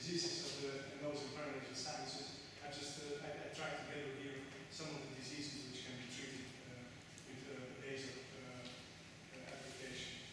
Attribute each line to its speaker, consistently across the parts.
Speaker 1: diseases of the nose and pharyngeal sinuses. I tried to gather here some of the diseases which can be treated with laser application.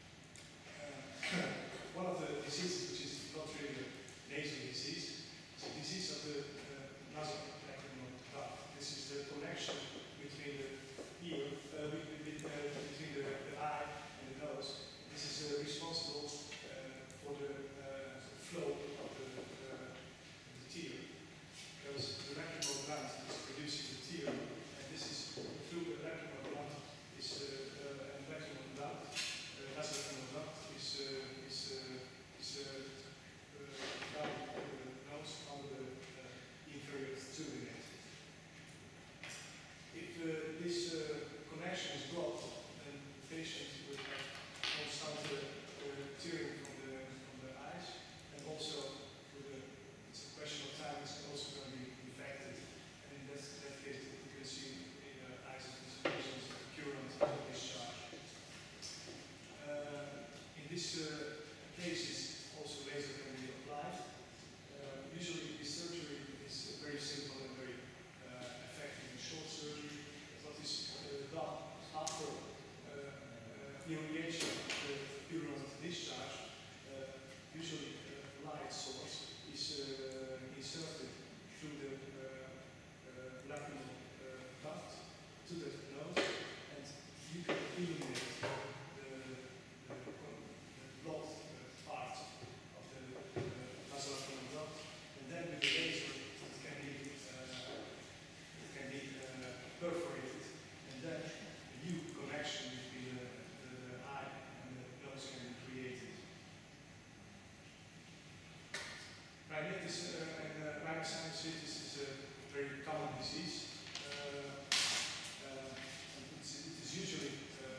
Speaker 1: One of the diseases which is not really a nasal disease is a disease of the nasolacrimal duct. This is the connection between the ear, between the eye and the nose. This is responsible for the flow of the tear. Because the lacrimal gland is producing the tear, and this is through the lacrimal gland and lacrimal duct. Nasolacrimal duct is down the nose under the inferior turbinate. If this connection is blocked, then the patient will have constant tearing from the eyes, and also it's a question of time, it's also going to be infected. And in that case, you can see in the eyes of these patients recurrent discharge. In these cases, also laser can be applied. Usually, this surgery is very simple and very effective and short surgery. What is done after irrigation of the purulent discharge, usually a light source is inserted through the lacrimal duct to the nose, and you can eliminate the blood part of the nasolacrimal duct, and then with the laser it can be perforated, and then a new connection between the eye and the nose can be created. Rhinitis and rhinosinusitis is a very common disease. It is usually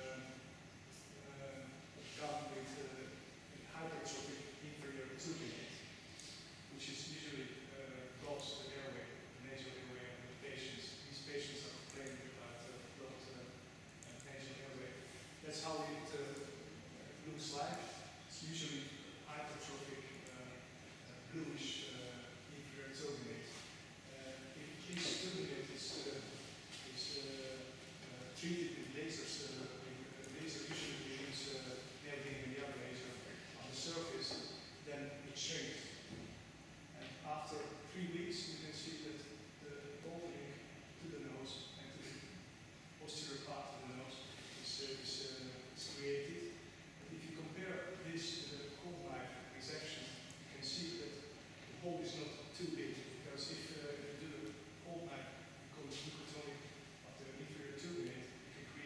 Speaker 1: done with hypertrophic inferior turbinate, which is usually blocks the airway, the nasal airway of the patients. These patients are complaining about blocked nasal airway. That's how it looks like. It's usually hypertrophic bluish inferior turbinate. If this turbinate is treated with lasers, laser usually we use neodymium laser on the surface, then it shrinks. And after 3 weeks, you can see that the opening to the nose and to the posterior part of the nose is created. And if you compare this to the cold knife resection, you can see that the hole is not too big, because if you do a cold knife, because only of the inferior turbinate, you can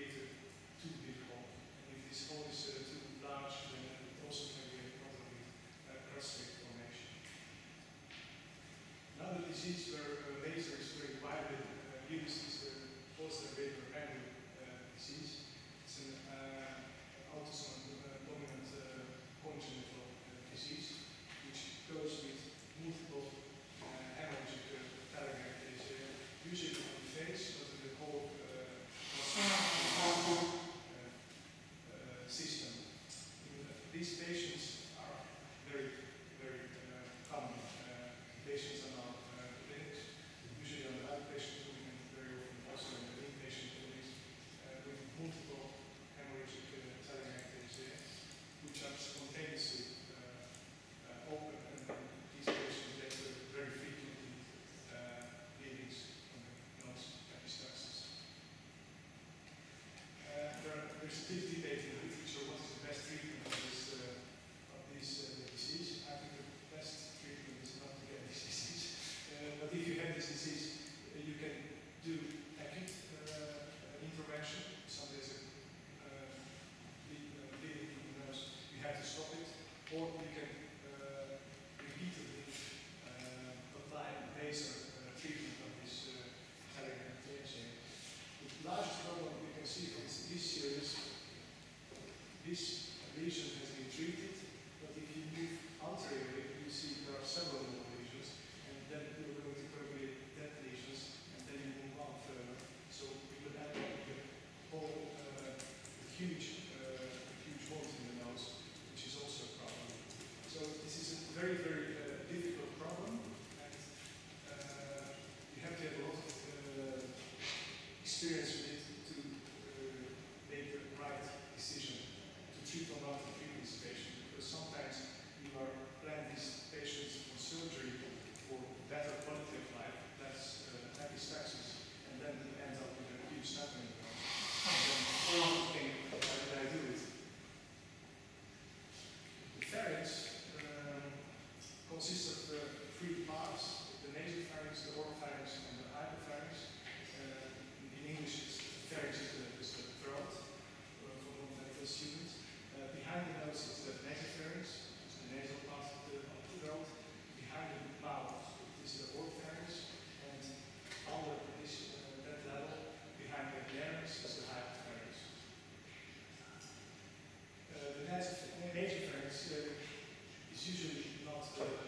Speaker 1: the student. Behind the nose is the nasopharynx, it's the nasal part of the throat. Behind the mouth is the oropharynx, and under this, that level, behind the larynx is the hypopharynx. The nasopharynx is usually not,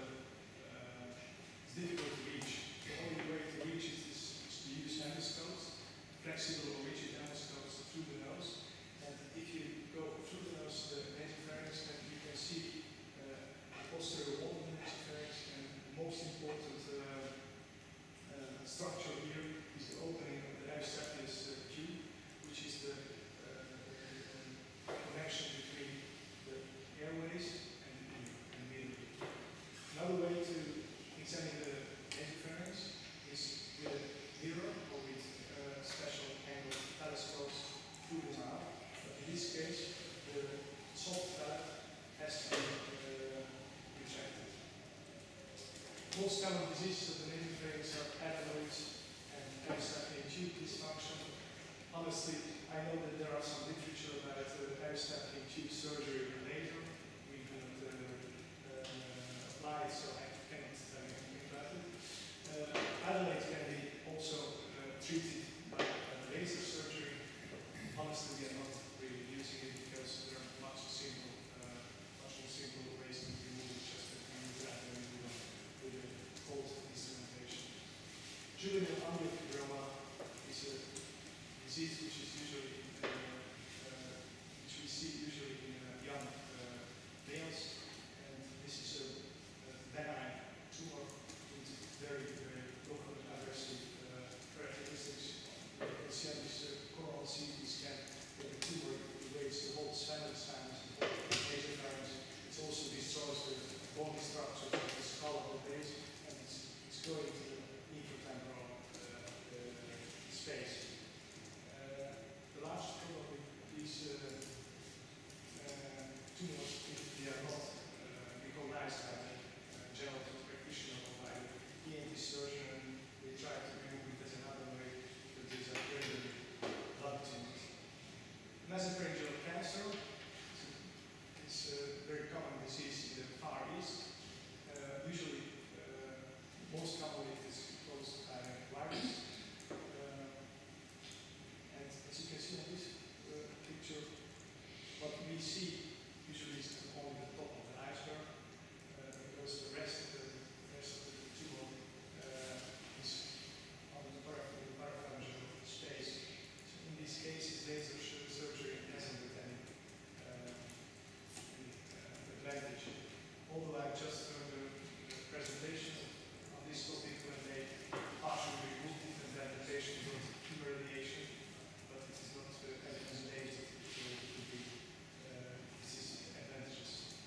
Speaker 1: it's difficult to reach. The only way to reach it is to use endoscopes, flexible or rigid endoscopes through the nose. And if you go through the nose to the nasopharynx, then you can see the posterior wall of the nasopharynx, and the most important structure here is the opening of the epistaphylus tube, which is the connection between the airways and the middle. Another way to examine the nasopharynx is with a mirror or with special angle telescopes through the mouth. But in this case, the soft palate has to be retracted. Most common diseases of the nasopharynx are adenoids and epistaphylus tube dysfunction. Honestly, I know that there are some literature about epistaphylus tube surgery or laser. We haven't applied, so I cannot tell you anything about it. Adenoids can be also treated by laser surgery. Honestly, we are not really using it because there are much more simple ways to remove it, just that we use adenoid with a cold instrumentation. Juvenile amyofibroma is a disease which is usually which we see usually in young males, and this is a benign tumor with very, very local aggressive characteristics. You can see on this coronal CT scan that the tumor invades the whole spinous sinus, the whole nasopharynx. It also destroys the bony structure of the skull at the base, and it's going to the infratemporal space. The large problem with these tumors, if they are not recognized by the general practitioner or by the ENT surgeon, they try to remove it as another way, but these are very blood tumors. Nasopharyngeal cancer is a very common disease in the Far East. Usually, most commonly it is caused by a virus. And as you can see on this picture, what we see usually is only the top of the iceberg, because the rest of the tumor is on the parapharyngeal space. So in these cases, laser surgery hasn't had any advantage. Although I just heard the presentation on this topic when they partially removed it and then the patient got chemoradiation, but it is not evidence-based, so it could be disease advantages.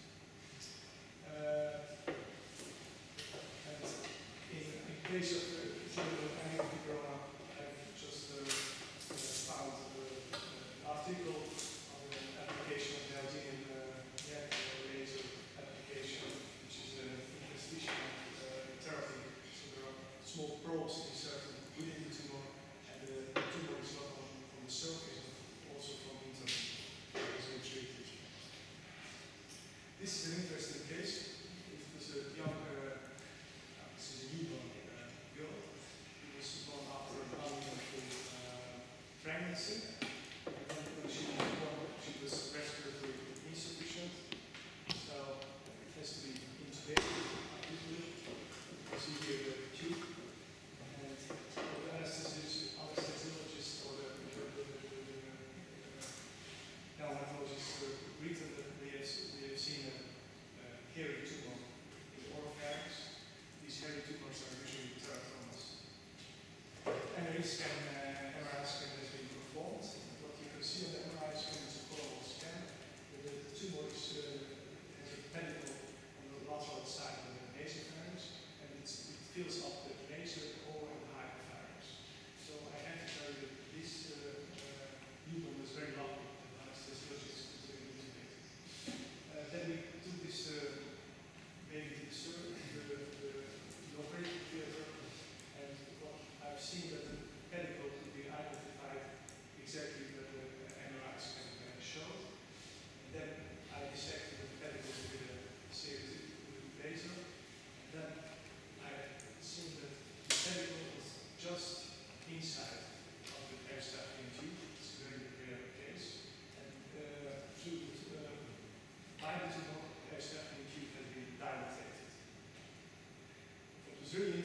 Speaker 1: And in case of juvenile amyofibroma, I've just found an article on the application of the Neodymium laser application, which is an interstitial therapy. So there are small probes inserted within the tumor, and the tumor is not on the surface, but also from internal as we treat it. This is an interesting case. It was a young, this is a newborn girl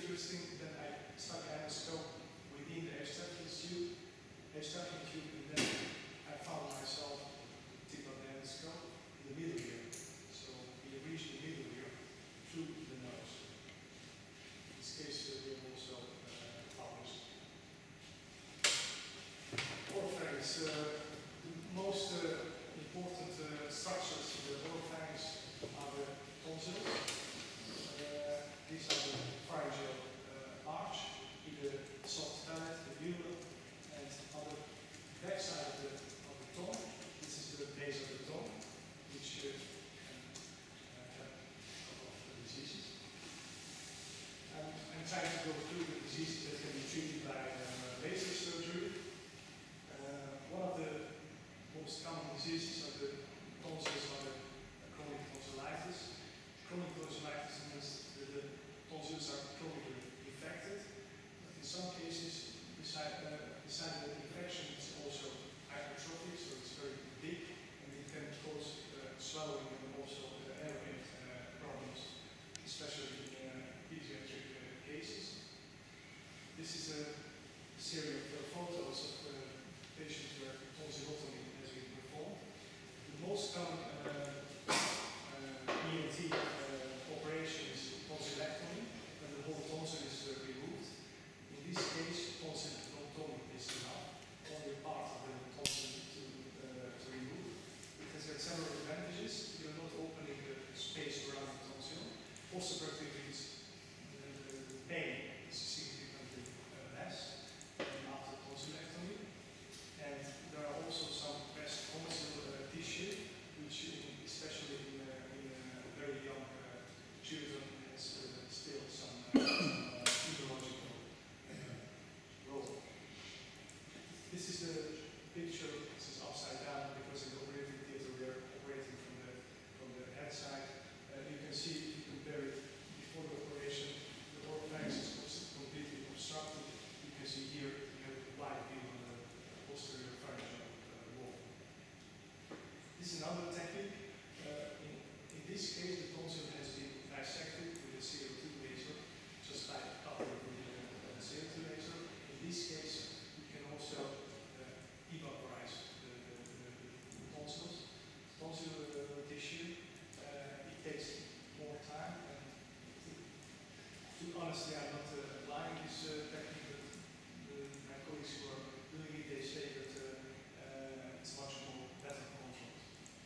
Speaker 1: interesting, then I stuck the endoscope within the extraction tube, and then I found myself tip of the endoscope in the middle ear. So we reached the middle ear through the nose. In this case, we have also published. Oropharynx, the most important structures in the oropharynx are the tonsils. These are the pharyngeal arch, the soft palate, the ulna, and on the back side of the tongue. This is the base of the tongue, which can have a couple of diseases. I'm trying to go through the diseases that can be treated by laser surgery. One of the most common diseases of the tonsils are the chronic tonsillitis. Chronic tonsillitis means that the tonsils are chronically infected. But in some cases, besides the infection, it's also hypertrophic, so it's very big, and it can cause swelling and also airway problems, especially in pediatric cases. This is a series of photos of patients where tonsillotomy has been performed. The most common ENT operation is tonsillectomy, when the whole tonsil is removed. In this case, tonsillectomy is enough, only part of the tonsil to remove. It has got several advantages. You're not opening the space around the tonsil. Postoperatively, the pain is significantly less than after tonsillectomy. And there are also some breast tonsil tissue, which especially in very young children has still some physiological role. This is the picture. This is upside down because in the operating theater we are operating from the head side. You can see, if you compare it before the operation, the oropharynx is completely obstructed. You can see here you have a wide view on the posterior pharyngeal wall. This is another technique. In this case, the tonsil has been dissected with a CO2 laser, just like cutting with a CO2 laser. In this case, we can also evaporize the tonsils. Tonsil tissue, it takes more time. And honestly, I'm not applying this technique, but my colleagues who are doing it, they say that it's much more better controlled.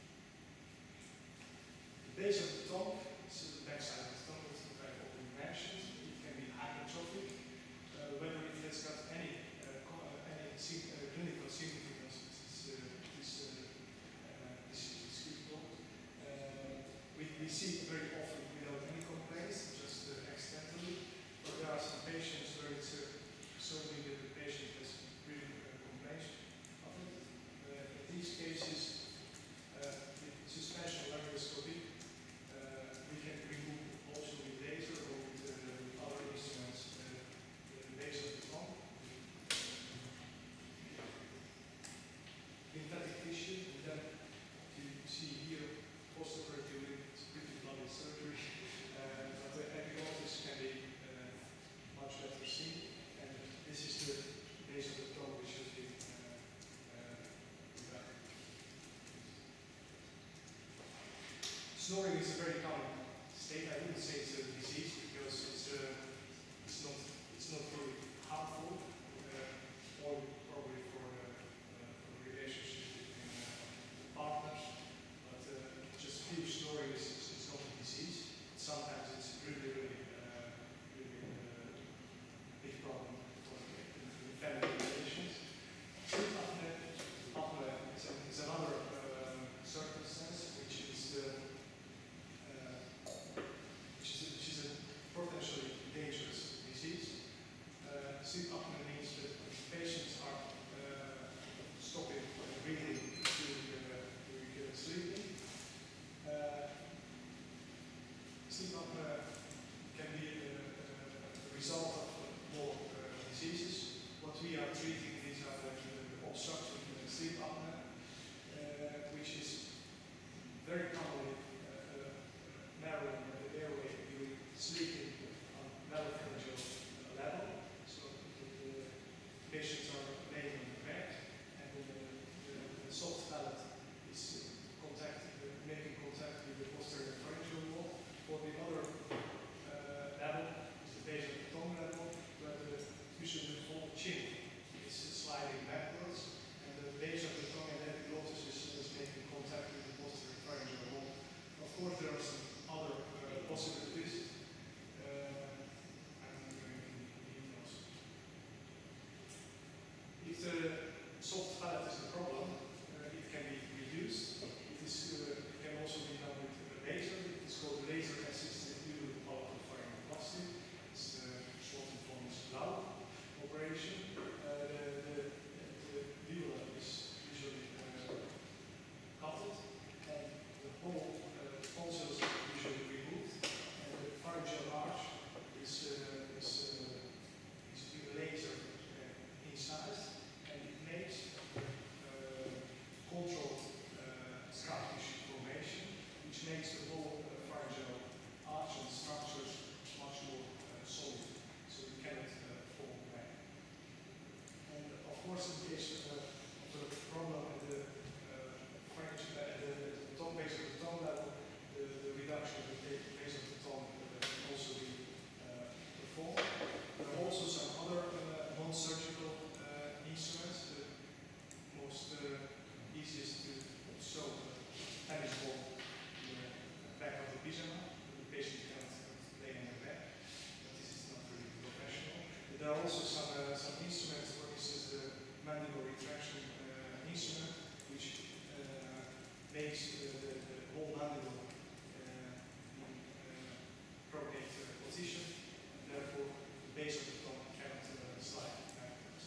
Speaker 1: The base of the tongue, this is the back side of the tongue, that's what I've already mentioned. It can be hypertrophic, whether it has got any clinical significance, this is critical. We see it very often without any complaints, just accidentally. But there are some patients where it's certainly that the patient has really complaints of it. In these cases, with suspension laryngoscopy, we can remove also with laser or with other instruments the base of the tongue. Lymphatic tissue, and then you see here postoperatively, it's pretty bloody surgery, but the epiglottis can be much better seen. And this is the base of the tongue which has been snoring is a very common state. I wouldn't say it's a disease because it's not really harmful, or probably for the relationship between partners. But just pure snoring is not a disease. Sometimes it's really big problem for family relations. Sleep apnea is another circumstance which is a potentially dangerous disease. Sleep apnea makes the whole mandible prognate position, and therefore the base of the tongue cannot slide backwards.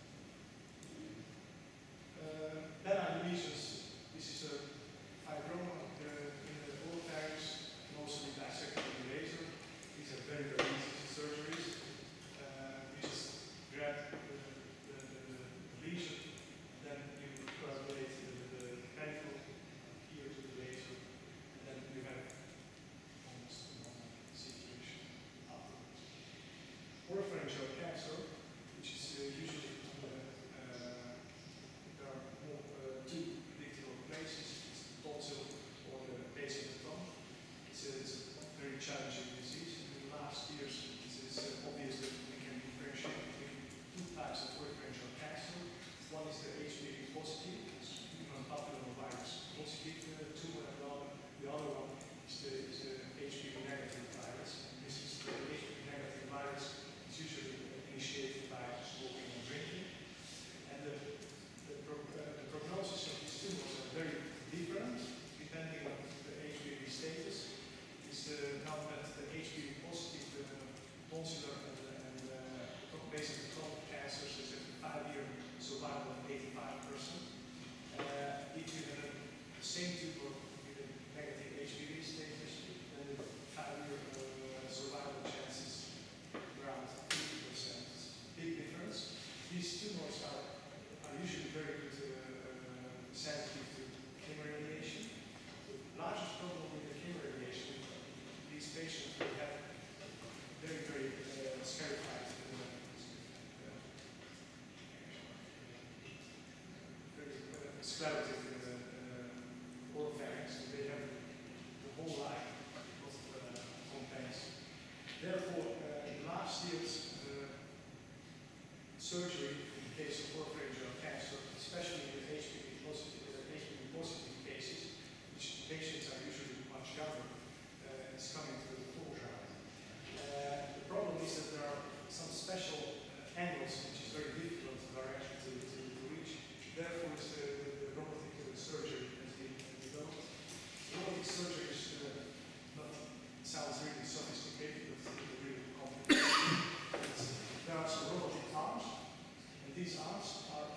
Speaker 1: Benign lesions, this is a fibroma in the oropharynx, can also be dissected with a laser. These are very, very easy surgeries. You just grab the lesion, then you coagulate the pedicule here to the laser, and then you have almost a normal situation afterwards. Oropharyngeal cancer, which is usually there are two predictable places. It's the tonsil or the base of the tongue. It's a very challenging disease. In the last years, it is obvious that we can differentiate between two types of oropharyngeal cancer. One is the HPV positive, it's human papillomavirus positive tumor, and the other one is the HPV negative virus. And this is the HPV negative virus. It's usually initiated by smoking and drinking. And the prognosis of these tumors are very different depending on the HPV status. It's now that the HPV positive tonsillar and base of the tongue cancers is a 5-year survival of 85%. If you have the same tumor with a negative HPV status, then the 5-year survival chances around 50%. Big difference. These tumors are usually very good sensitive to chemo radiation. The largest problem with the chemo radiation, these patients will have very, very scarified, very sclerotic oropharynx. They have the whole line of complaints. Therefore, in last year's surgery in the case of oropharyngeal cancer, especially with HPV positive cases, which patients are usually much younger, is coming to the foreground. The problem is that there are some special angles which is very difficult direction to reach. Therefore, the robotic surgery has been developed. Robotic surgery sounds really sophisticated, but it's really complicated. There are some robotic arms, and these arms are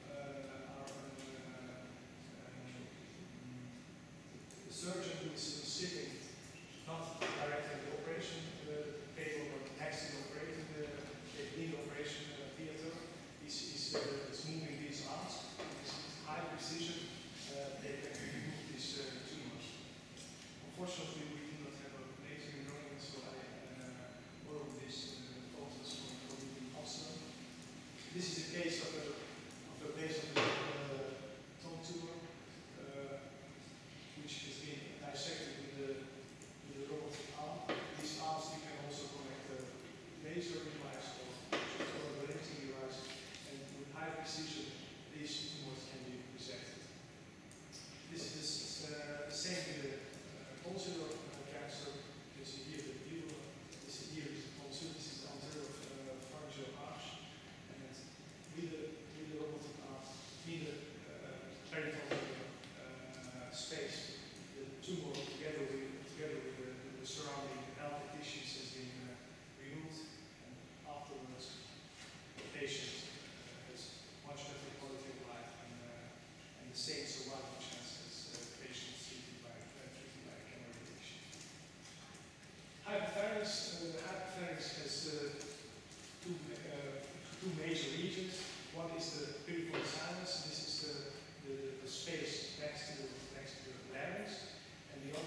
Speaker 1: the surgeon who is sitting not directly in the operation table, but next to the operating in operation theater, is moving these arms. With high precision, they can remove these tumors. Unfortunately, we do not have a laser in Groningen, so I borrowed these photos from Amsterdam. This is a case of a base of the tongue tumor, which has been dissected with the robotic arm. These arms you can also connect a laser device or a limiting device, and with high precision, these tumors can be resected. This is the same with the tonsillar cancer. You can see here the view. This is here is the tonsil. This is the anterior pharyngeal arch, and with the robotic arm in the peritonsil space, the tumor together with the surrounding healthy tissues has been removed, and afterwards the patient has much better quality of life and the same survival chance as patients treated by chemo radiation. Hypopharynx. The hypopharynx has two major regions. One is the peripheral sinus. This is the space next to the larynx, and the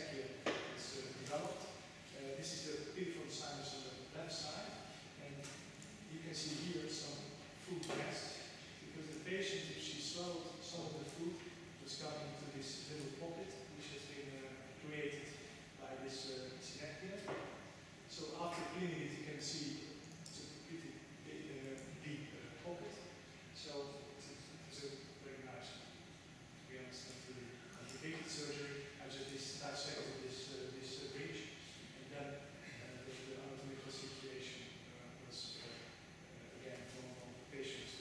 Speaker 1: trachea is developed. This is the beautiful sinus on the left side, and you can see here some food rest, because the patient, if she swallowed some of the food, was coming into this little pocket, which has been created by this trachea. So after cleaning it, you can see it's a pretty deep pocket. So it's a very nice, to be honest, not really complicated surgery. I just dissected this bridge, and then the anatomical situation was again normal. Patients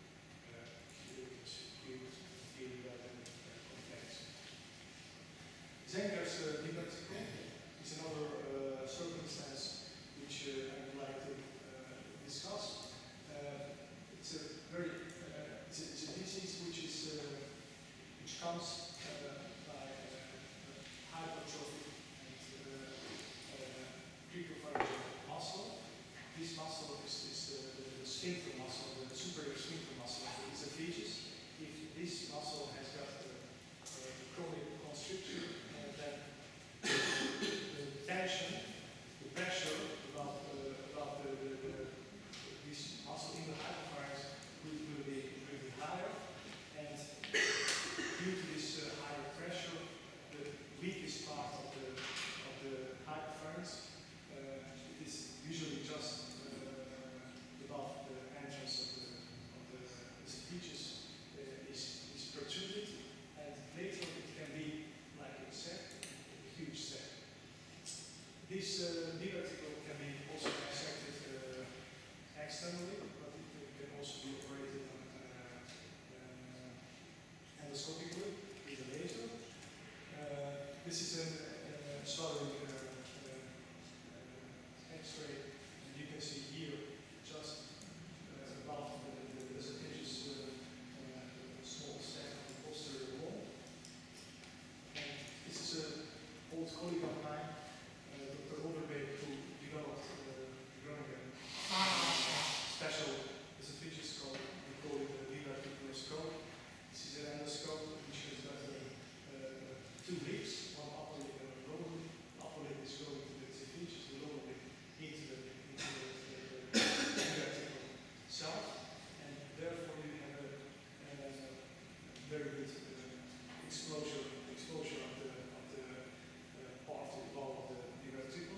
Speaker 1: feel rather complex. Zenker's divertical is another circumstance which I would like to discuss. It's a disease which comes by hypertrophy and precopharyngeal muscle. This muscle is the sphincter muscle, the superior sphincter muscle of the esophagus. If this muscle has got chronic constriction, then the tension, the pressure about this muscle in the hypopharynx will be higher, and due to this higher pressure, the weakest part of the hypopharynx, it is usually just above the entrance of the esophagus, is protruded, and later it can be like a sac, a huge sac. This diverticle can be also dissected externally, but it can also be operated on endoscopically with a laser. This is a swallowing X-ray, and you can see here just above the esophagus small sac on the posterior wall. And this is an old colleague of mine, Dr. Overbeek, who developed special esophagus scope. We call it the diverticular scope. This is an endoscope which has got two lips, one upper lip and a lower lip. The upper lip is going to the esophagus, the lower lip into the divertical self, and therefore you have a very good exposure of the part above the diverticle.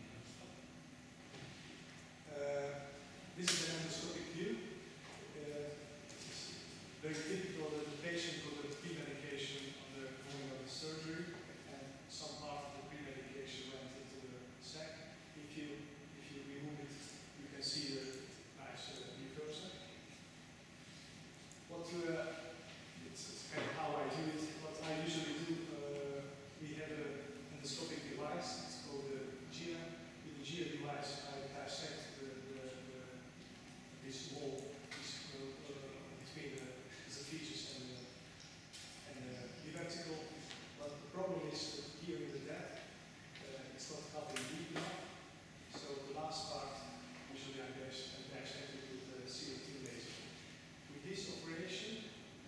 Speaker 1: This is an endoscopic view. It's very typical that the patient got a pre-medication on the morning of the surgery, and some part of the pre-medication went into the sac. If you remove it, you can see the nice reversal. It's kind of how I do it. What I usually do, we have an endoscopic device. It's called the GIA. With the GIA device, I dissect this wall between the esophagus and the diverticle. But the problem is that here in the depth, it's not cutting deep enough. So the last part, usually I dissect it with the CO2 laser. With this operation,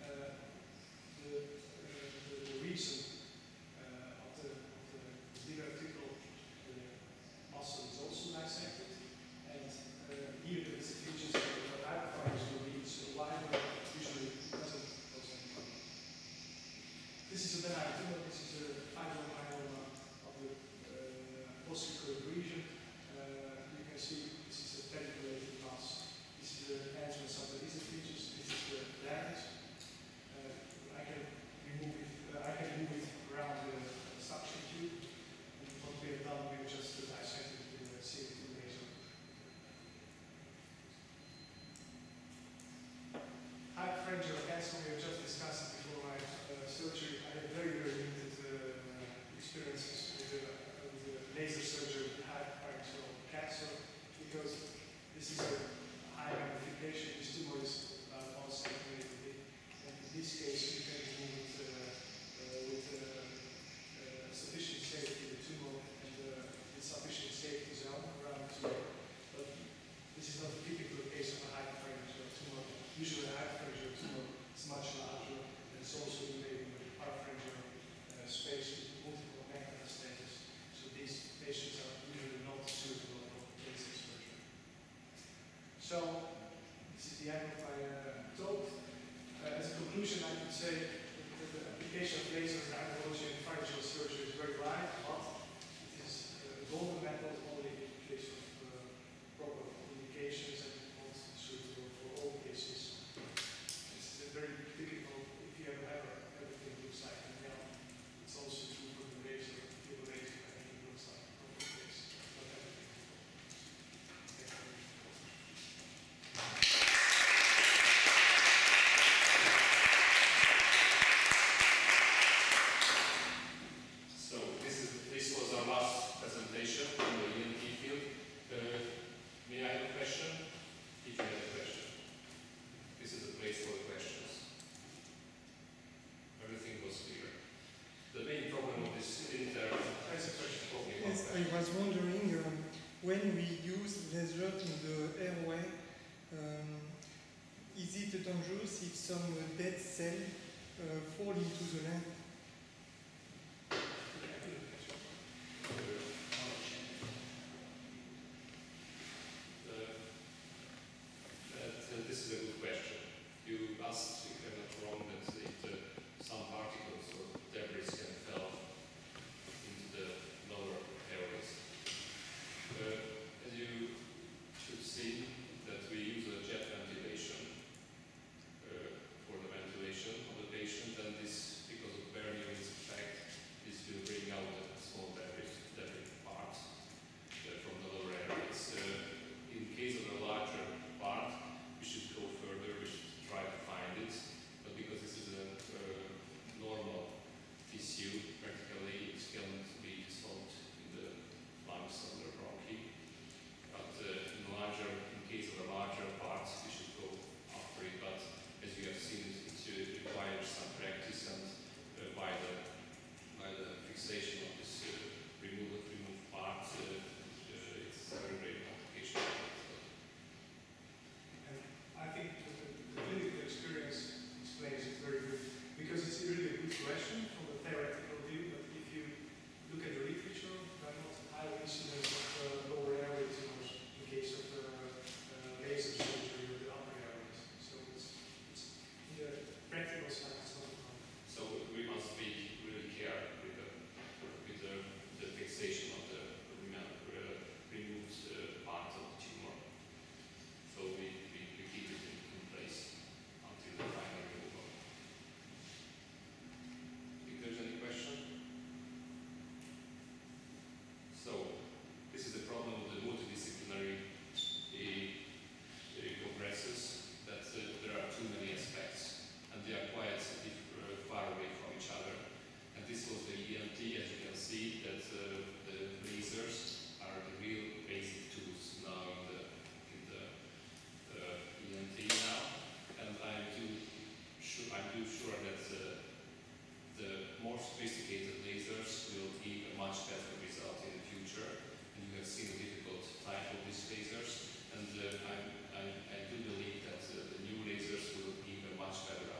Speaker 1: the reason of the divertical muscle is also dissected, and here the esophagus and the hypopharynx will be so wider, usually doesn't cause any problem. This is a benign tumor. This is a fibromyoma of the posterior region. You can see this is a pedigrellated mass. This is the entrance of the esophagus. This is the larynx. I can move it around the suction tube, and what we have done, we've just dissected with the CO2 laser. Hypopharyngeal cancer, we have just discussed it before my surgery. I had very, very limited experiences with the laser surgery with hypopharyngeal cancer, because this is a high magnification. This tumor is about 1 centimeter big, and in this case, you can remove it with sufficient safety, the tumor and the sufficient safety zone around the tumor. But this is not a typical case of a hypopharyngeal tumor. Usually, a hypopharyngeal tumor is much larger, and it's also invading the parapharyngeal space with multiple metastases.
Speaker 2: I was wondering, when we use laser in the airway, is it dangerous if some dead cell fall into the lung?
Speaker 3: This is a good question. You asked, if I'm not wrong, that some particles or debris can fall into the lower airways. As you should see, that we use a jet ventilation for the ventilation of the patient, and this, because of Bernoulli's effect, this will bring out the small debris parts from the lower airways. In case of a larger part, we should go further, we should try to find it, but because this is a normal tissue, practically it can be dissolved in the lungs or the bronchi. But in case of a larger part, we should go after it. But as you have seen, it requires some practice, and by the fixation of this removed part, it's a very great application.
Speaker 1: And I think the clinical experience explains it very good, because it's really a good question from the theoretical view, but if you look at the literature, there are not high incidence of lower airway tumors in case of laser surgery of the upper airways. So it's in the practical side, it's not a problem.
Speaker 3: So we must be really careful with the fixation of the removed part of the tumor. So we keep it in place until the final removal. If there's any question? So this is the problem of the multidisciplinary congresses, that there are too many aspects, and they are quite far away from each other. And this was the ENT, as you can see, that the lasers are the real basic tools now in the ENT now. And I'm too sure that the more sophisticated lasers will give a much better result in the future. And you have seen the difficult type of these lasers. And I do believe that the new lasers will give a much better